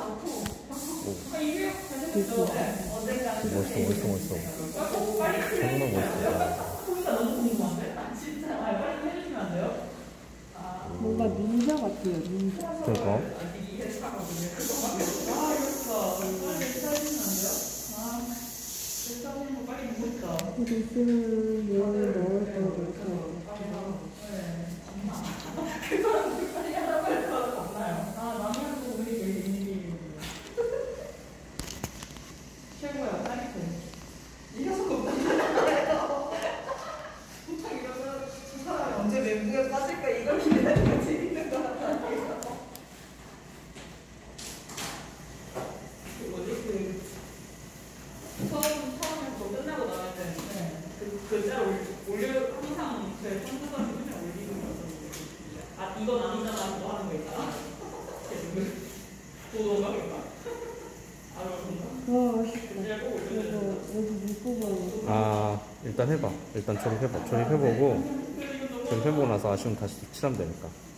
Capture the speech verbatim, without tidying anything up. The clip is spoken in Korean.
멋있어, 멋있어, 멋있어. 정말 멋있어. 뭔가 닌자 같아요, 닌자. 그러니까. 이거 있으면 여기 넣을 거 언제 멘붕에 빠질까 이걸 기다리고 재밌는 거 같아. 그 뭐지 그 처음 처음에 그거 끝나고 나갈 때 그 글자 올려 항상 제 컴퓨터에서 맨날 올리는 거 있었는데 아 이건 아니잖아 그거 하는 거 있잖아. 그거 뭔가 아 그런가? 와, 이거 여기 밑부분. 아, 일단 해봐. 일단 조립해봐. 조립해보고, 조립해보고 나서 아쉬우면 다시 칠하면 되니까.